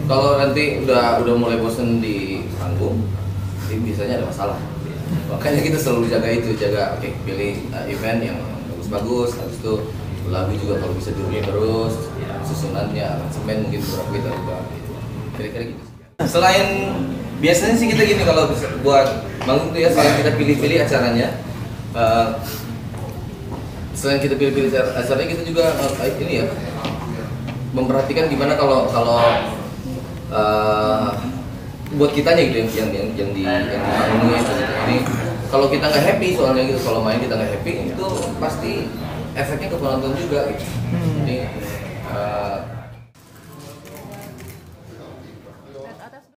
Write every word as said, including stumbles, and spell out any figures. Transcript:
Kalau nanti udah udah mulai bosen di panggung, ini biasanya ada masalah. Makanya kita selalu jaga itu, jaga oke okay, pilih uh, event yang bagus-bagus, habis itu lagu juga kalau bisa diulang terus, susunannya, aransemen mungkin beberapa kita ubah, kira-kira gitu. Selain biasanya sih kita gini kalau buat manggung tuh ya, selain kita pilih-pilih acaranya, uh, selain kita pilih-pilih acaranya kita juga uh, ini ya memperhatikan gimana kalau kalau uh, buat kitanya gitu yang yang yang, yang di yang di panggungnya gitu. Ini kalau kita nggak happy soalnya gitu, kalau main kita nggak happy itu pasti efeknya ke penonton juga gitu. Jadi uh,